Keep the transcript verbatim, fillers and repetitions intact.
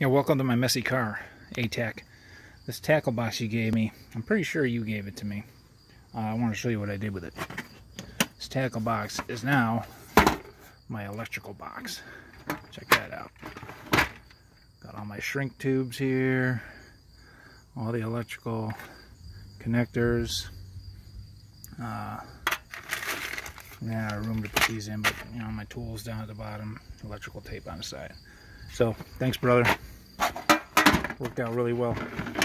Yeah, welcome to my messy car, A T A C. This tackle box you gave me, I'm pretty sure you gave it to me. Uh, I want to show you what I did with it. This tackle box is now my electrical box. Check that out. Got all my shrink tubes here, all the electrical connectors. Uh, yeah, room to put these in, but you know, my tools down at the bottom, electrical tape on the side. So, thanks, brother. Worked out really well.